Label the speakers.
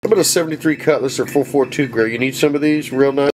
Speaker 1: How about a 73 Cutlass or 442 grill? You need some of these? Real nice.